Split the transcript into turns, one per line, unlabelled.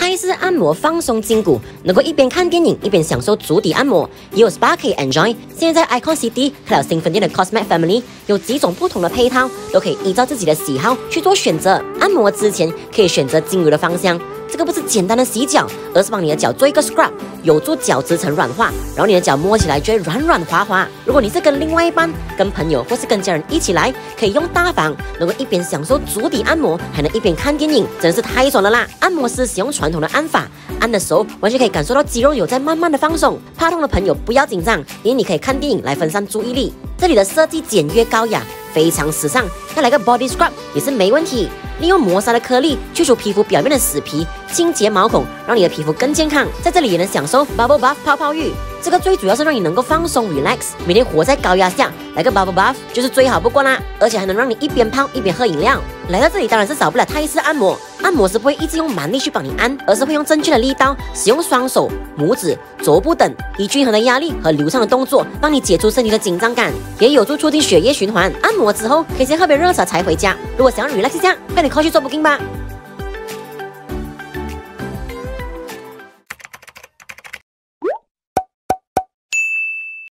泰式按摩放松筋骨，能够一边看电影一边享受足底按摩，也有 SPA 可以 enjoy。现在 Icon City 还有 Symphony 的 Cosmet Family 有几种不同的配套，都可以依照自己的喜好去做选择。按摩之前可以选择精油的芳香，这个不是简单的洗脚，而是帮你的脚做一个 scrub， 有助角质层软化，然后你的脚摸起来就会软软滑滑。如果你是跟另外一半、跟朋友或是跟家人一起来，可以用大房，能够一边享受足底按摩，还能一边看电影，真是太爽了啦！按摩师使用传统的按法，按的时候完全可以感受到肌肉有在慢慢的放松。怕痛的朋友不要紧张，因为你可以看电影来分散注意力。这里的设计简约高雅，非常时尚，要来个 body scrub 也是没问题。利用磨砂的颗粒去除皮肤表面的死皮，清洁毛孔，让你的皮肤更健康。在这里也能享受 bubble bath 泡泡浴，这个最主要是让你能够放松 relax， 每天活在高压下，来个 bubble bath 就是最好不过啦，而且还能让你一边泡一边喝饮料。来到这里当然是少不了泰式按摩，按摩师不会一直用蛮力去帮你按，而是会用正确的力道，使用双手、拇指、肘部等，以均衡的压力和流畅的动作，帮你解除身体的紧张感，也有助促进血液循环。按摩之后可以先喝杯热茶才回家。如果想要 relax 一下，快点 call 去做 booking 吧。